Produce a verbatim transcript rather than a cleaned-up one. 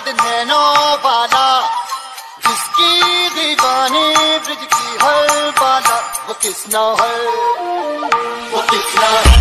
बद नैनों वाला, जिसकी दीवानी ब्रिज की हर बाला, वो कृष्णा है, वो कृष्णा है।